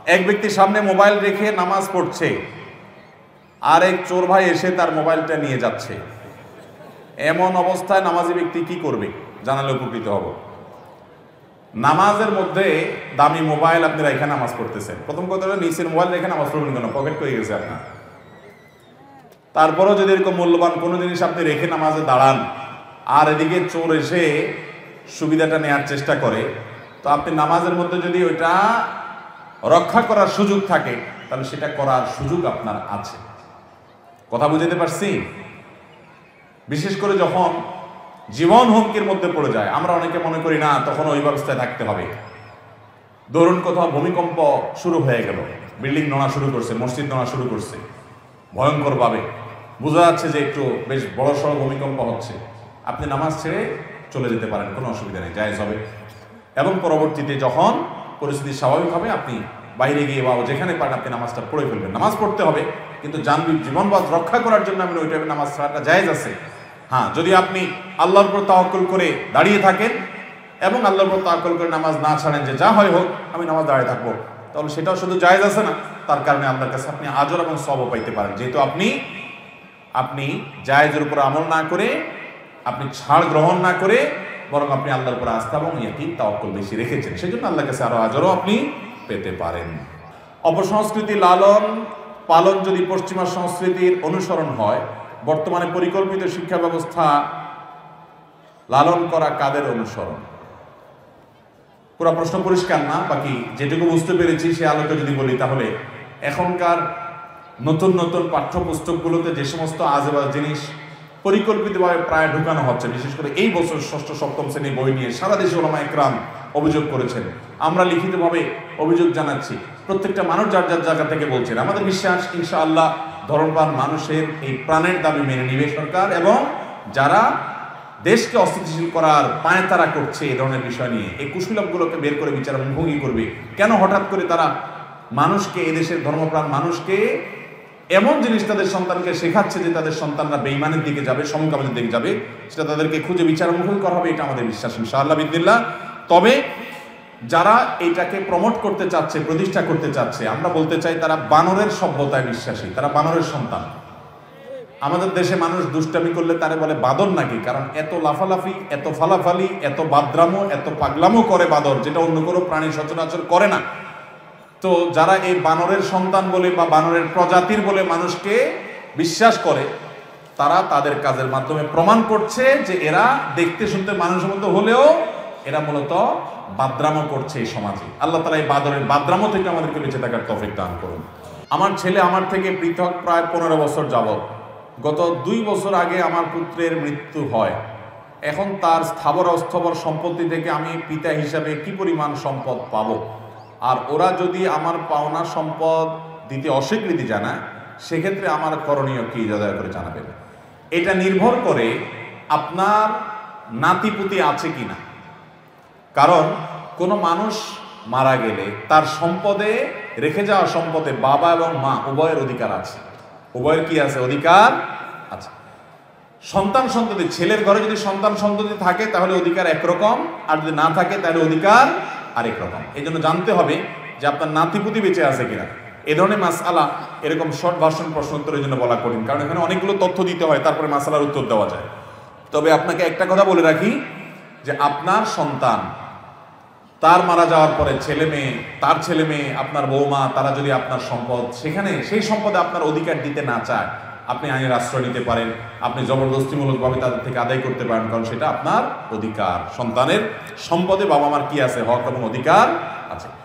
এক ব্যক্তি সামনে মোবাইল রেখে নামাজ পড়ছে, আর এক চোর ভাই এসে তার মোবাইলটা নিয়ে যাচ্ছে। এমন অবস্থায় নামাজি ব্যক্তি কি করবে জানালে উপকৃত হব। নামাজের মধ্যে দামি মোবাইল আপনি রেখে নামাজ পড়তেছেন, প্রথম কথা হলো নিচের মোবাইল রেখে নামাজ পড়বেন কেন? পকেট হয়ে গেছে আপনার। তারপরও যদি এরকম মূল্যবান কোনো জিনিস আপনি রেখে নামাজে দাঁড়ান আর এদিকে চোর এসে সুবিধাটা নেওয়ার চেষ্টা করে, তো আপনি নামাজের মধ্যে যদি ওইটা রক্ষা করার সুযোগ থাকে তাহলে সেটা করার সুযোগ আপনার আছে। কথা বুঝতে পারছি? বিশেষ করে যখন জীবন হুমকির মধ্যে পড়ে যায়, আমরা অনেকে মনে করি না তখন ওই ব্যবস্থায় থাকতে হবে। ধরুন কোথাও ভূমিকম্প শুরু হয়ে গেল, বিল্ডিং নড়া শুরু করছে, মসজিদ নড়া শুরু করছে ভয়ঙ্কর ভাবে, বোঝা যাচ্ছে যে একটু বেশ বড় সড়ো ভূমিকম্প হচ্ছে, আপনি নামাজ ছেড়ে চলে যেতে পারেন, কোনো অসুবিধা নেই, জায়েজ হবে। এবং পরবর্তীতে যখন পরিস্থিতি স্বাভাবিক হবে আপনি বাইরে গিয়ে বা যেখানে পারেন আপনি নামাজটা পড়ে ফেলবেন। নামাজ পড়তে হবে, কিন্তু জীবনবাদ রক্ষা করার জন্য আপনি ওই টাইমে নামাজ ছাড়াটা জায়েজ আছে। হ্যাঁ, যদি আপনি আল্লাহর উপর তাওয়াক্কুল করে দাঁড়িয়ে থাকেন এবং আল্লাহর উপর তাওয়াক্কুল করে নামাজ না ছাড়েন যে যা হয় হোক আমি নামাজ দাঁড়িয়ে থাকবো, তাহলে সেটাও শুধু জায়েজ আছে না, তার কারণে আল্লাহর কাছে আপনি আজর এবং সওয়াব পাইতে পারেন। যেহেতু আপনি জায়েজের উপর আমল না করে, আপনি ছাড় গ্রহণ না করে, বরং আপনি আল্লাহর উপর আস্থা এবং ইয়াকিন তাওয়াক্কুল বেশি রেখেছেন, সেজন্য আল্লাহর কাছে আরো আজরও আপনি পেতে পারেন। অপসংস্কৃতি লালন পালন যদি পশ্চিমা সংস্কৃতির অনুসরণ হয়, বর্তমানে পরিকল্পিত শিক্ষা ব্যবস্থা লালন করা কাদের অনুসরণ? পুরো প্রশ্ন পরিষ্কার না, বাকি যেটুকু বুঝতে পেরেছি সে আলোকে যদি বলি, তাহলে এখনকার নতুন নতুন পাঠ্যপুস্তকগুলোতে যে সমস্ত আজেবাজে জিনিস পরিকল্পিতভাবে প্রায় ঢুকানো হচ্ছে, বিশেষ করে এই বছর ষষ্ঠ সপ্তম শ্রেণী বই নিয়ে সারা দেশে ওলামা একরাম অভিযোগ করেছেন, আমরা লিখিতভাবে অভিযোগ জানাচ্ছি, প্রত্যেকটা মানুষ যার যার জায়গা থেকে বলছেন। আমাদের বিশ্বাস ইনশাআল্লাহ ধর্মপ্রাণ মানুষের এই প্রাণের দাবি মেনে নিবে সরকার, এবং যারা দেশকে অস্থিতিশীল করার পায়তারা করছে এই ধরনের বিষয় নিয়ে, এই কুশীলবগুলোকে বের করে বিচার মুখোমুখি করবে। কেন হঠাৎ করে তারা মানুষকে, এদেশের ধর্মপ্রাণ মানুষকে এমন জিনিস তাদের সন্তানকে শেখাচ্ছে যে তাদের সন্তানরা বেঈমানের দিকে যাবে, সমকামের দিকে যাবে, সেটা তাদেরকে খুঁজে বিচার মুখোমুখি করা হবে, এটা আমাদের বিশ্বাস ইনশাআল্লাহ বিদিল্লাহ। তবে যারা এটাকে প্রমোট করতে চাচ্ছে, প্রতিষ্ঠা করতে চাচ্ছে, আমরা বলতে চাই তারা বানরের সভ্যতায় বিশ্বাসী, তারা বানরের সন্তান। আমাদের দেশে মানুষ দুষ্টামি করলে তারে বলে বাদর নাকি, কারণ এত লাফালাফি, এত ফালাফালি, এত বাদরামো, এত পাগলামো করে বাদর, যেটা অন্য কোনো প্রাণী সচরাচর করে না। তো যারা এই বানরের সন্তান বলে বা বানরের প্রজাতির বলে মানুষকে বিশ্বাস করে, তারা তাদের কাজের মাধ্যমে প্রমাণ করছে যে এরা দেখতে শুনতে মানুষের মতো হলেও এরা মূলত বাদরামো করছে এই সমাজে। আল্লাহ তাআলা এই বাদরামো থেকে আমাদেরকে বেঁচে থাকার তৌফিক দান করুন। আমার ছেলে আমার থেকে পৃথক প্রায় 15 বছর যাবত। গত 2 বছর আগে আমার পুত্রের মৃত্যু হয়। এখন তার স্থাবর অস্থাবর সম্পত্তি থেকে আমি পিতা হিসাবে কি পরিমাণ সম্পদ পাবো, আর ওরা যদি আমার পাওনা সম্পদ দিতে অস্বীকৃতি জানায়, সেক্ষেত্রে আমার করণীয় কি, দয়া করে জানাবেন। এটা নির্ভর করে আপনার নাতিপুতি আছে কিনা। কারণ কোনো মানুষ মারা গেলে তার সম্পদে, রেখে যাওয়া সম্পদে বাবা এবং মা উভয়ের অধিকার আছে। উভয়ের কি আছে? অধিকার আছে। সন্তান সন্ততি, ছেলের ঘরে যদি সন্তান সন্ততি থাকে তাহলে অধিকার একরকম, আর যদি না থাকে তাহলে অধিকার আরেক রকম। এই জন্য জানতে হবে যে আপনার নাতিপুতি বেঁচে আছে কিনা। এই ধরনের মাসআলা এরকম শর্ট ভার্সন প্রশ্ন উত্তরের জন্য বলা কঠিন, কারণ এখানে অনেকগুলো তথ্য দিতে হয়, তারপরে মাসআলার উত্তর দেওয়া যায়। তবে আপনাকে একটা কথা বলে রাখি যে আপনার সন্তান, তার মারা যাওয়ার পরে ছেলে মেয়ে, তার ছেলে মেয়ে, আপনার বৌমা, তারা যদি আপনার সম্পদ, সেখানে সেই সম্পদে আপনার অধিকার দিতে না চায়, আপনি আইনের আশ্রয় নিতে পারেন, আপনি জবরদস্তিমূলকভাবে তাদের থেকে আদায় করতে পারেন, কারণ সেটা আপনার অধিকার। সন্তানের সম্পদে বাবা মার কি আছে? হক এবং অধিকার আছে।